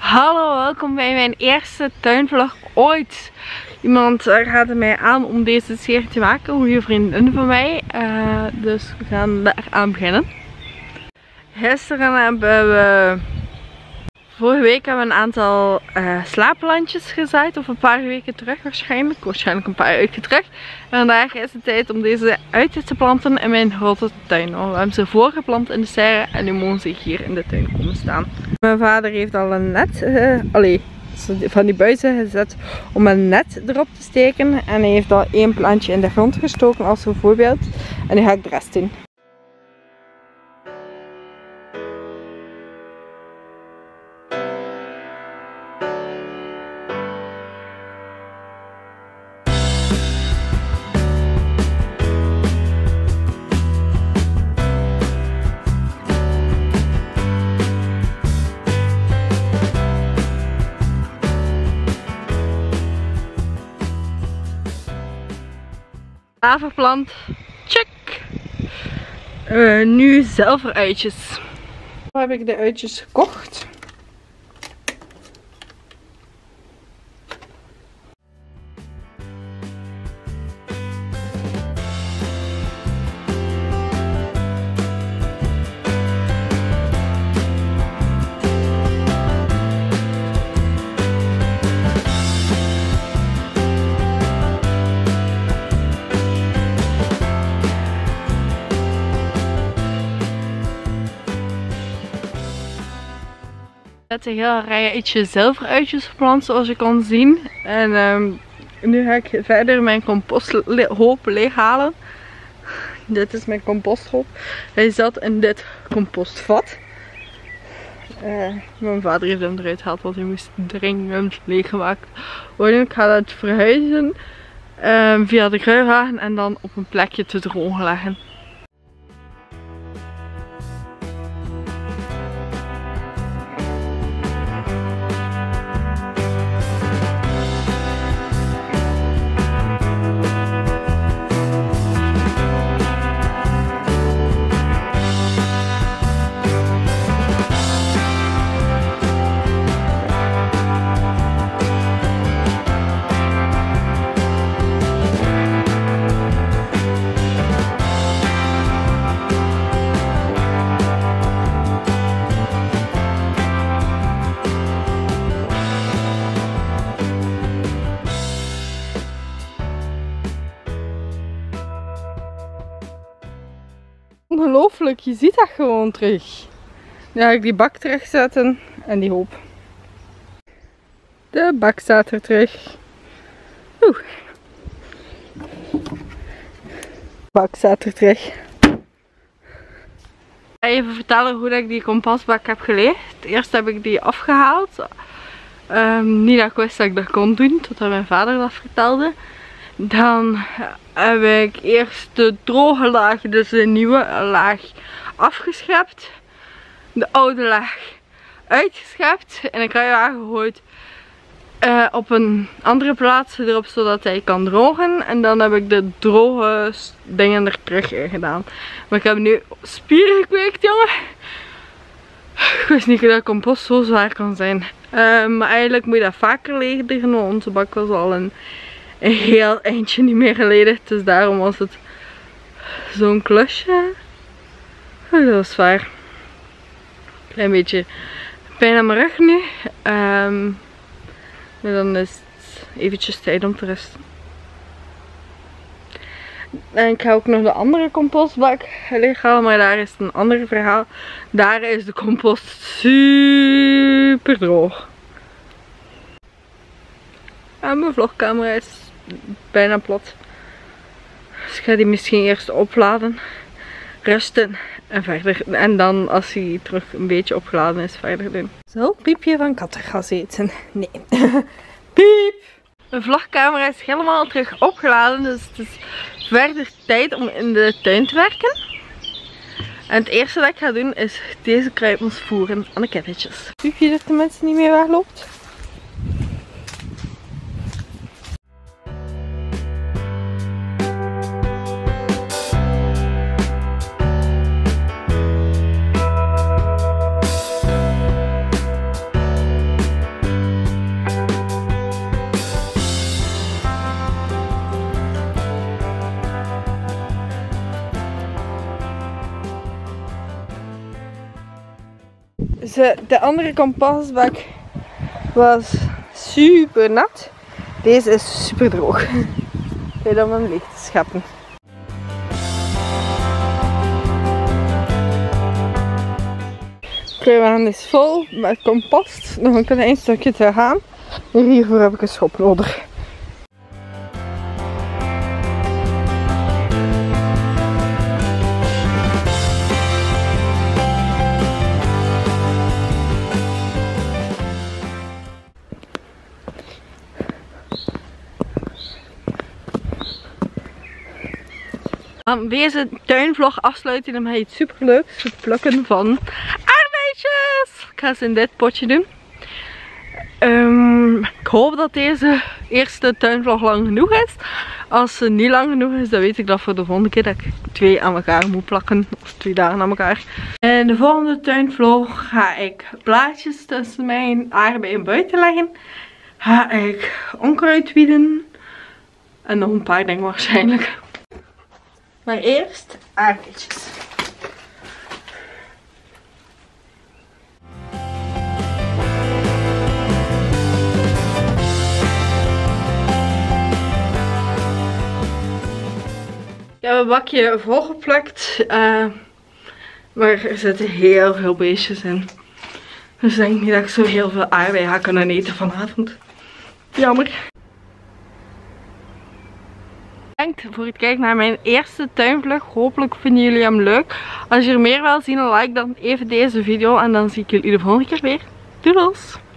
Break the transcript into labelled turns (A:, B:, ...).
A: Hallo, welkom bij mijn eerste tuinvlog ooit. Iemand raadde mij aan om deze serie te maken, een goede vriendin van mij. Dus we gaan daar aan beginnen. Vorige week hebben we een aantal slaapplantjes gezaaid, of een paar weken terug waarschijnlijk een paar weken terug. En vandaag is het tijd om deze uit te planten in mijn grote tuin. We hebben ze voorgeplant in de serre en nu mogen ze hier in de tuin komen staan. Mijn vader heeft al een net, van die buizen gezet om een net erop te steken. En hij heeft al één plantje in de grond gestoken als voorbeeld. En nu ga ik de rest doen. Haverplant, check! Nu zilveruitjes. Nu heb ik de uitjes gekocht. Ik heb een heel rijtje zilveruitjes geplant zoals je kan zien. En nu ga ik verder mijn composthoop leeghalen. Dit is mijn composthoop. Hij zat in dit compostvat. Mijn vader heeft hem eruit gehaald want hij moest dringend leeggemaakt worden. Ik ga het verhuizen via de kruiwagen en dan op een plekje te drogen leggen. Ongelooflijk, je ziet dat gewoon terug. Nu ga ik die bak terugzetten en die hoop. De bak staat er terug. Oeh. De bak staat er terug. Ik ga even vertellen hoe ik die kompasbak heb geleegd. Eerst heb ik die afgehaald. Niet dat ik wist dat ik dat kon doen, totdat mijn vader dat vertelde. Dan heb ik eerst de droge laag, dus de nieuwe laag, afgeschept. De oude laag uitgeschept en ik heb hem gegooid op een andere plaats erop, zodat hij kan drogen. En dan heb ik de droge dingen er terug in gedaan. Maar ik heb nu spieren gekweekt, jongen. Ik wist niet dat compost zo zwaar kan zijn. Maar eigenlijk moet je dat vaker leegleggen, want onze bak was al een heel eindje niet meer geleden. Dus daarom was het zo'n klusje. Dat was zwaar. Klein beetje pijn aan mijn rug nu. Maar dan is het eventjes tijd om te rusten. En ik ga ook nog de andere compostbak leeghalen, maar daar is het een ander verhaal. Daar is de compost super droog. En mijn vlogcamera is bijna plat. Dus ik ga die misschien eerst opladen, rusten en verder. En dan als hij terug een beetje opgeladen is, verder doen. Zo, piepje van kattengas eten. Nee. Piep! Mijn vlogcamera is helemaal terug opgeladen, dus het is verder tijd om in de tuin te werken. En het eerste dat ik ga doen is deze kruimels voeren aan de kippetjes. Piepje dat de mensen niet meer wegloopt. de andere kompasbak was super nat. Deze is super droog. Tijd om hem leeg te scheppen. De kruiwaan is vol met compost. Nog een klein stukje te gaan. En hiervoor heb ik een schop nodig. Deze tuinvlog afsluiten en dan heb je iets super leuks. Het plukken van aardbeidjes. Ik ga ze in dit potje doen. Ik hoop dat deze eerste tuinvlog lang genoeg is. Als ze niet lang genoeg is, dan weet ik dat voor de volgende keer dat ik 2 aan elkaar moet plakken. Of 2 dagen aan elkaar. En de volgende tuinvlog ga ik blaadjes tussen mijn aardbeien buiten leggen. Ga ik onkruid wieden. En nog een paar dingen waarschijnlijk. Maar eerst aardbeidjes. Ik heb een bakje volgeplukt, maar er zitten heel veel beestjes in. Dus ik denk niet dat ik zo heel veel aardbeien ga kunnen eten vanavond. Jammer. Bedankt voor het kijken naar mijn eerste tuinvlog. Hopelijk vinden jullie hem leuk. Als je er meer wilt zien, like dan even deze video en dan zie ik jullie de volgende keer weer. Doedels!